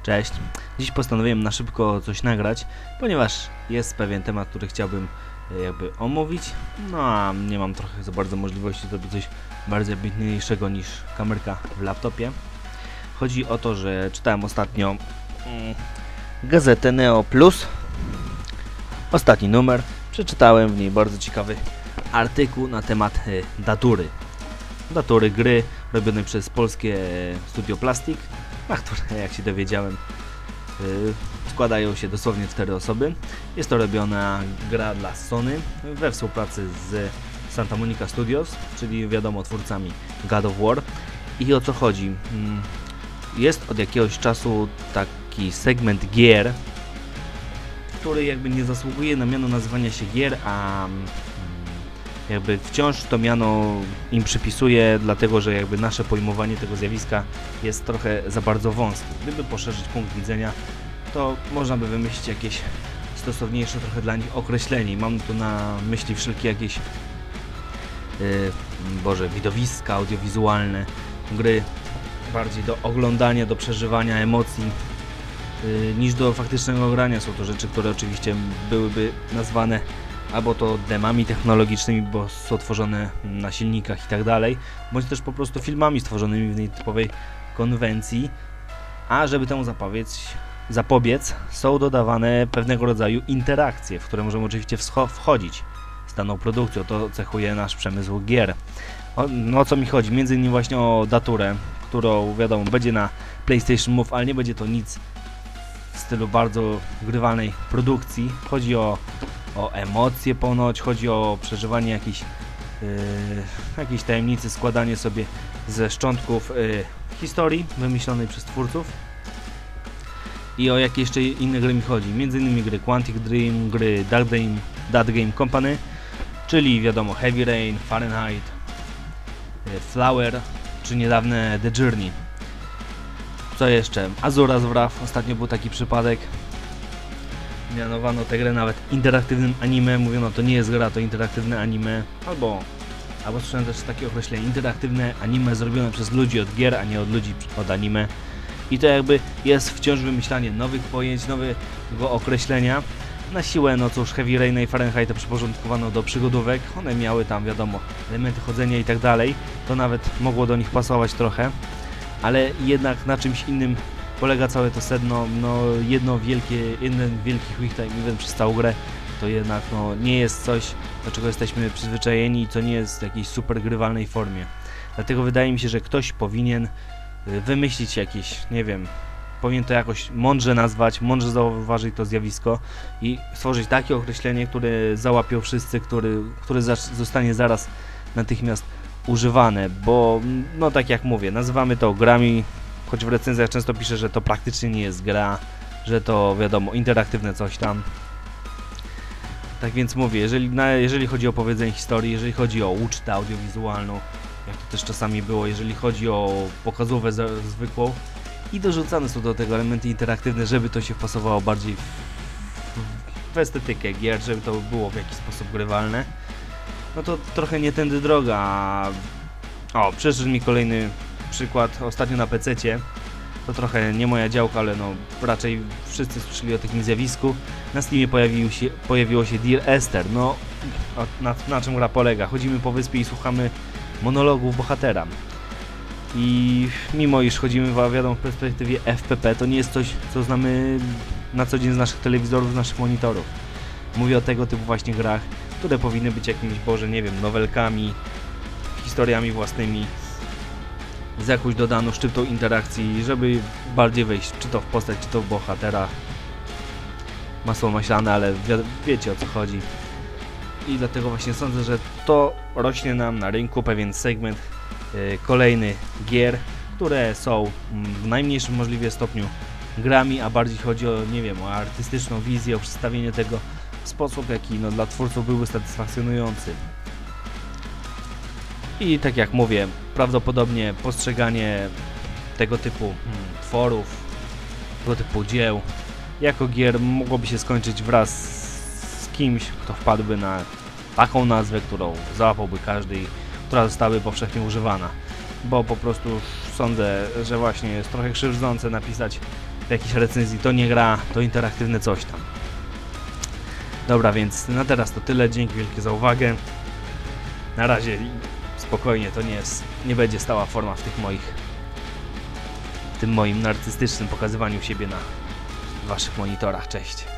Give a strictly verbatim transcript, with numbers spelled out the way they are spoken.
Cześć. Dziś postanowiłem na szybko coś nagrać, ponieważ jest pewien temat, który chciałbym jakby omówić, no a nie mam trochę za bardzo możliwości zrobić coś bardziej ambitniejszego niż kamerka w laptopie. Chodzi o to, że czytałem ostatnio mm, gazetę Neo Plus, ostatni numer. Przeczytałem w niej bardzo ciekawy artykuł na temat y, datury. Datury gry robionej przez polskie studio Plastic, na które, jak się dowiedziałem, yy, składają się dosłownie cztery osoby. Jest to robiona gra dla Sony we współpracy z Santa Monica Studios, czyli wiadomo twórcami God of War. I o co chodzi? Jest od jakiegoś czasu taki segment gier, który jakby nie zasługuje na miano nazywania się gier, a jakby wciąż to miano im przypisuje, dlatego że jakby nasze pojmowanie tego zjawiska jest trochę za bardzo wąskie. Gdyby poszerzyć punkt widzenia, to można by wymyślić jakieś stosowniejsze trochę dla nich określenie. Mam tu na myśli wszelkie jakieś yy, Boże, widowiska audiowizualne, gry bardziej do oglądania, do przeżywania emocji yy, niż do faktycznego grania. Są to rzeczy, które oczywiście byłyby nazwane albo to demami technologicznymi, bo są tworzone na silnikach i tak dalej, bądź też po prostu filmami stworzonymi w nietypowej konwencji, a żeby temu zapobiec, zapobiec są dodawane pewnego rodzaju interakcje, w które możemy oczywiście wchodzić z daną produkcją. To cechuje nasz przemysł gier. O, no o co mi chodzi? Między innymi właśnie o daturę, którą wiadomo będzie na PlayStation Move, ale nie będzie to nic w stylu bardzo grywalnej produkcji. Chodzi o o emocje ponoć, chodzi o przeżywanie jakiejś, yy, jakiejś tajemnicy, składanie sobie ze szczątków yy, historii wymyślonej przez twórców. I o jakie jeszcze inne gry mi chodzi, między innymi gry Quantic Dream, gry Dark Game, Dark Game Company, czyli wiadomo Heavy Rain, Fahrenheit, yy, Flower, czy niedawne The Journey. Co jeszcze? Azuras Wrath, ostatnio był taki przypadek. Mianowano tę grę nawet interaktywnym anime, mówiono to nie jest gra, to interaktywne anime, albo, albo słyszałem też takie określenie, interaktywne anime zrobione przez ludzi od gier, a nie od ludzi od anime. I to jakby jest wciąż wymyślanie nowych pojęć, nowego określenia. Na siłę, no cóż, Heavy Rain i Fahrenheit przyporządkowano do przygodówek, one miały tam wiadomo elementy chodzenia i tak dalej, to nawet mogło do nich pasować trochę, ale jednak na czymś innym polega całe to sedno. No jedno wielkie, jeden wielki quick time event przez całą grę to jednak no, nie jest coś, do czego jesteśmy przyzwyczajeni i co nie jest w jakiejś super grywalnej formie. Dlatego wydaje mi się, że ktoś powinien wymyślić jakieś, nie wiem, powinien to jakoś mądrze nazwać, mądrze zauważyć to zjawisko i stworzyć takie określenie, które załapią wszyscy, który, które zostanie zaraz natychmiast używane, bo no tak jak mówię, nazywamy to grami, choć w recenzjach często piszę, że to praktycznie nie jest gra, że to wiadomo, interaktywne coś tam. Tak więc mówię, jeżeli, na, jeżeli chodzi o powiedzenie historii, jeżeli chodzi o ucztę audiowizualną, jak to też czasami było, jeżeli chodzi o pokazówę z, zwykłą i dorzucane są do tego elementy interaktywne, żeby to się wpasowało bardziej w, w estetykę gier, żeby to było w jakiś sposób grywalne, no to trochę nie tędy droga. O, przyszedł mi kolejny przykład ostatnio na pececie. To trochę nie moja działka, ale no raczej wszyscy słyszeli o takim zjawisku. Na Steamie pojawił się, pojawiło się Dear Esther. No, na, na czym gra polega? Chodzimy po wyspie i słuchamy monologów bohatera. I mimo iż chodzimy w, wiadomo, w perspektywie F P P, to nie jest coś, co znamy na co dzień z naszych telewizorów, z naszych monitorów. Mówię o tego typu właśnie grach, które powinny być jakimiś, Boże, nie wiem, nowelkami, historiami własnymi, z jakąś dodaną szczyptą interakcji, żeby bardziej wejść czy to w postać, czy to w bohatera. Masło maślane, ale wi wiecie o co chodzi. I dlatego właśnie sądzę, że to rośnie nam na rynku pewien segment yy, kolejny gier, które są w najmniejszym możliwie stopniu grami, a bardziej chodzi o, nie wiem, o artystyczną wizję, o przedstawienie tego w sposób, jaki no, dla twórców byłby satysfakcjonujący. I tak jak mówię, prawdopodobnie postrzeganie tego typu hmm, tworów, tego typu dzieł jako gier mogłoby się skończyć wraz z kimś, kto wpadłby na taką nazwę, którą załapałby każdy i która zostałaby powszechnie używana. Bo po prostu sądzę, że właśnie jest trochę krzywdzące napisać w jakiejś recenzji, to nie gra, to interaktywne coś tam. Dobra, więc na teraz to tyle, dzięki wielkie za uwagę. Na razie spokojnie, to nie jest, nie będzie stała forma w tych moich, w tym moim narcystycznym pokazywaniu siebie na waszych monitorach. Cześć.